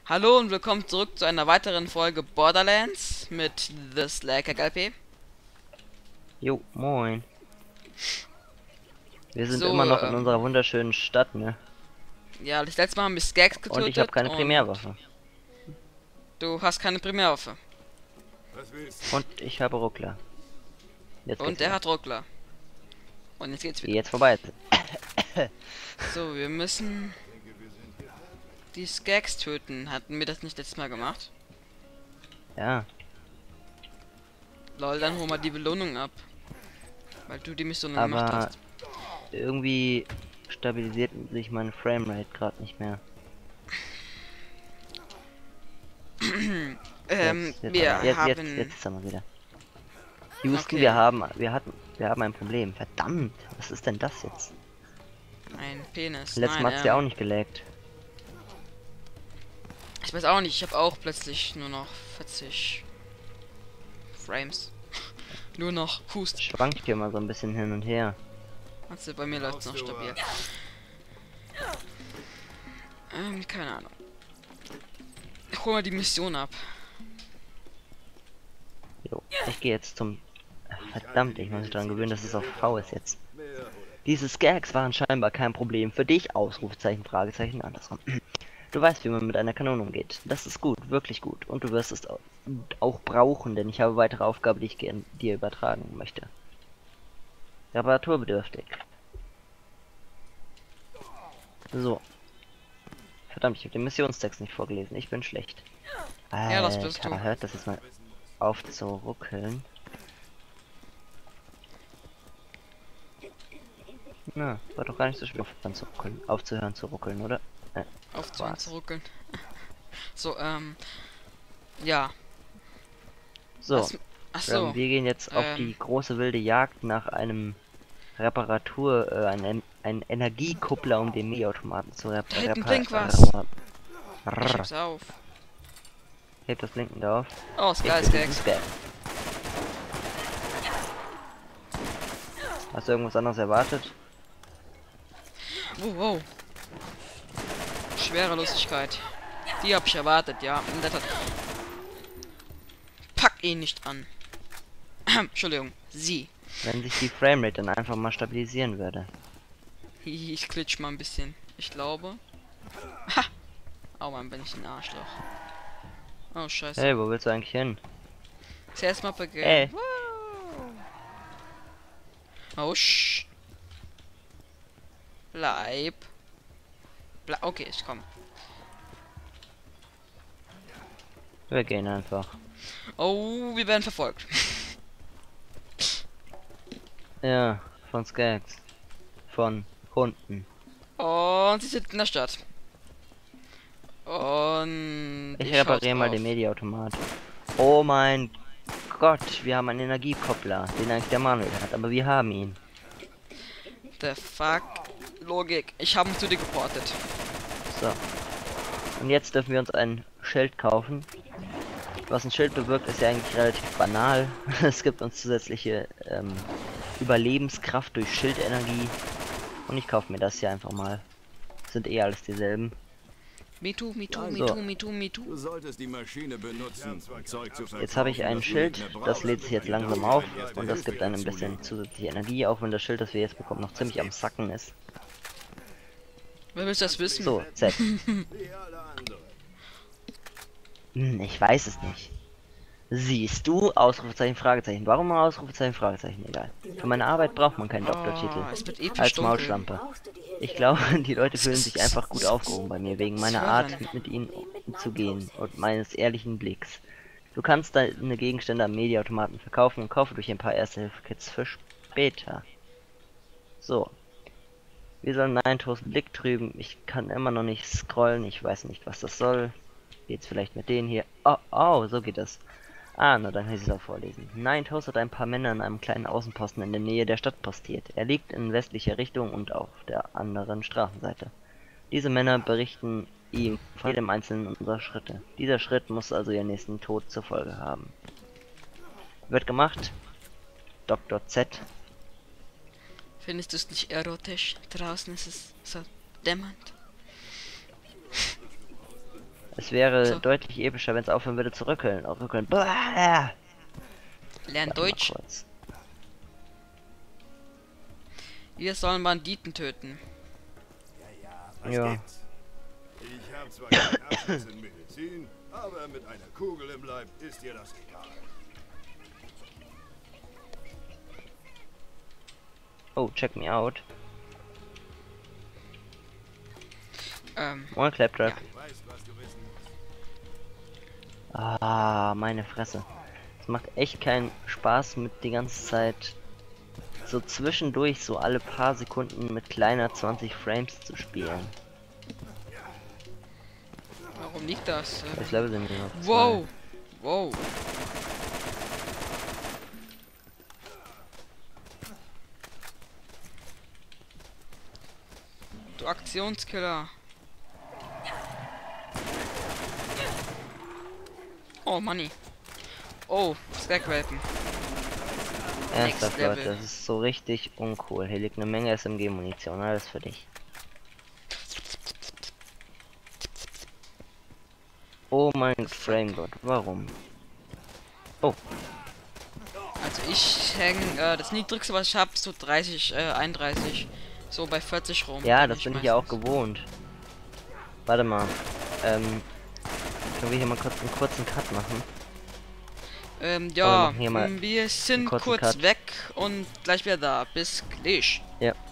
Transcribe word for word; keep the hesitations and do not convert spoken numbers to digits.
Hallo und willkommen zurück zu einer weiteren Folge Borderlands mit The Slacker L P. Jo, moin. Wir sind So, immer noch in ähm, unserer wunderschönen Stadt, ne? ja, das letzte Mal haben wir Skags Und ich habe getötet keine und Primärwaffe. du hast keine Primärwaffe. Und ich habe Ruckler. Jetzt Und geht's der wieder. hat Ruckler. Und jetzt geht's Die wieder. jetzt vorbei ist. So, wir müssen die Skags töten. Hatten wir das nicht letztes Mal gemacht? Ja, Lol, dann hol mal die Belohnung ab. Weil du die Mission gemacht aber hast. irgendwie stabilisiert sich meine Framerate gerade nicht mehr. ähm, Jetzt, jetzt, wir aber, jetzt, jetzt, haben... jetzt ist er mal wieder. Houston, Okay, wir haben, wir hatten, wir haben ein Problem. Verdammt, was ist denn das jetzt? ein Penis. Letztes Nein, Mal hat's ja auch ähm, nicht gelaggt. ich weiß auch nicht, ich habe auch plötzlich nur noch vierzig Frames. Nur noch Hust. Schwankt hier mal so ein bisschen hin und her. Also bei mir läuft es noch stabil. Ähm, keine Ahnung. Ich hol mal die Mission ab. Jo, ich gehe jetzt zum... Verdammt, ich muss mich daran gewöhnen, dass es auf V ist jetzt. Diese Skags waren scheinbar kein Problem für dich, Ausrufezeichen, Fragezeichen, andersrum. Du weißt, wie man mit einer Kanone umgeht. Das ist gut, wirklich gut. Und du wirst es au- auch brauchen, denn ich habe weitere Aufgaben, die ich gern dir übertragen möchte. Reparaturbedürftig. So. Verdammt, ich habe den Missionstext nicht vorgelesen. Ich bin schlecht. Ja, das bist Alter, du. hört das jetzt mal auf zu ruckeln. Na, war doch gar nicht so schwer aufzuhören zu ruckeln, aufzuhören zu ruckeln, oder? Äh, Aufzuhören war's. zu ruckeln. So, ähm. Ja. So, Was. Achso. ähm, wir gehen jetzt auf die Ähm. große wilde Jagd nach einem Reparatur, äh, ein, ein Energiekuppler, um den Milchautomaten zu rep Da hinten repar blinkt was. Ich Rrrr. heb's auf. Hebt das Blinken da auf. Oh, Ich Sky bin diesen Skags. Skag. Hast du irgendwas anderes erwartet? Wow, wow. Schwerelosigkeit. Die hab ich erwartet, ja. In der Tat. Pack ihn nicht an. Entschuldigung. Sie. Wenn sich die Framerate dann einfach mal stabilisieren würde. Hihi, ich klitsch mal ein bisschen. Ich glaube. Ha! Oh Mann, bin ich ein Arschloch. Oh, scheiße. Hey, wo willst du eigentlich hin? Zuerst mal begehen. Ey. Oh, sch. Bleib. Ble okay, ich komm. Wir gehen einfach. Oh, wir werden verfolgt. Ja, von Skags. Von Hunden. Und sie sind in der Stadt. Und Ich ich haut repariere mal drauf. den Mediaautomat. Oh mein Gott, wir haben einen Energiekoppler, den eigentlich der Manuel hat, aber wir haben ihn. The fuck? Logik. Ich habe ihn zu dir geportet. So. Und jetzt dürfen wir uns ein Schild kaufen. Was ein Schild bewirkt, ist ja eigentlich relativ banal. Es gibt uns zusätzliche ähm, Überlebenskraft durch Schildenergie. Und ich kaufe mir das hier einfach mal. Sind eh alles dieselben. Me too, me too, me So. too, me too, me too. Du solltest die Maschine benutzen, um Zeug zu verkaufen. Jetzt habe ich ein das du Schild, nicht mehr das brauchst. lädt sich jetzt langsam Jedoch auf die erste und das Hilfe gibt einem ein dazu bisschen legen. zusätzliche Energie, auch wenn das Schild, das wir jetzt bekommen, noch ziemlich am Sacken ist. Wer will das wissen? So, Z. Wie alle anderen. Hm, ich weiß es nicht. Siehst du? Ausrufezeichen, Fragezeichen. Warum mal Ausrufezeichen, Fragezeichen? Egal. Für meine Arbeit braucht man keinen Doktortitel. Oh, es wird episch Als dunkel. Maulschlampe. Ich glaube, die Leute fühlen sich einfach gut aufgehoben bei mir, wegen meiner Art, mit ihnen umzugehen und meines ehrlichen Blicks. Du kannst deine Gegenstände am Mediaautomaten verkaufen und kaufe durch ein paar Erste-Hilfe-Kits für später. So. Wir sollen Ninetos Blick trüben. Ich kann immer noch nicht scrollen. Ich weiß nicht, was das soll. Geht's vielleicht mit denen hier? Oh, oh, so geht das. Ah, na dann kann ich es auch vorlesen. Ninetos hat ein paar Männer in einem kleinen Außenposten in der Nähe der Stadt postiert. Er liegt in westlicher Richtung und auf der anderen Straßenseite. Diese Männer berichten ihm von jedem einzelnen unserer Schritte. Dieser Schritt muss also ihren nächsten Tod zur Folge haben. Wird gemacht. Doktor Z. Findest du es nicht erotisch? Draußen ist es so dämmernd. Es wäre So. deutlich epischer, wenn es aufhören würde zu rückeln. Auch rückeln. Blah! Lern Warte mal Deutsch. kurz. Wir sollen Banditen töten. Was Ja. gibt's? Ich habe zwar keinen Abschluss in Medizin, aber mit einer Kugel im Leib ist dir das egal. Oh, check me out. Ähm, Moin, Claptrap. Ja. Du weißt, was du wissen musst. Ah, meine Fresse. Es macht echt keinen Spaß, mit die ganze Zeit so zwischendurch, so alle paar Sekunden mit kleiner zwanzig Frames zu spielen. warum liegt das? Ähm, Ich Level sind wir noch. wow. Wow. Du Aktionskiller. Oh, Money. Oh, Stackwelpen. Ernsthaft, Next Level. Leute, das ist so richtig uncool. Hier liegt eine Menge S M G-Munition, alles für dich. Oh mein Frame Gott, warum? Oh, Also ich hänge, äh, das niedrigste was ich habe, so dreißig, äh, einunddreißig. So bei vierzig rum. ja, bin das ich bin ich ja auch meistens. gewohnt. Warte mal. Ähm, können wir hier mal kurz einen kurzen Cut machen? Ähm, Oder ja, machen hier mal m, wir sind kurzen kurz Cut. weg und gleich wieder da. Bis gleich. Ja.